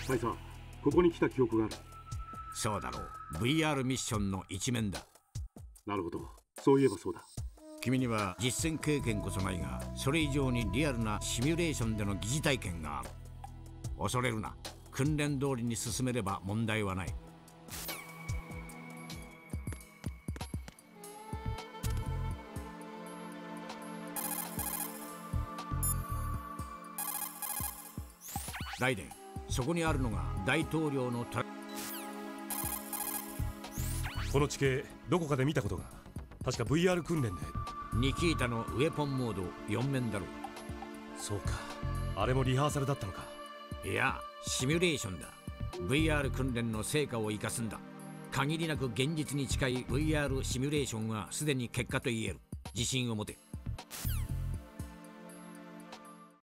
大佐、ここに来た記憶がある。 そうだろう。 VR ミッションの一面だ。 なるほど、そういえばそうだ。 君には実戦経験こそないが、それ以上にリアルなシミュレーションでの疑似体験がある。恐れるな。訓練通りに進めれば問題はない。ライデン、そこにあるのが大統領のこの地形どこかで見たことが。確か VR 訓練で。 ニキータのウェポンモード4面だろう。 そうか、あれもリハーサルだったのか。 いや、シミュレーションだ。 VR 訓練の成果を生かすんだ。限りなく現実に近い VR シミュレーションはすでに結果と言える。自信を持て。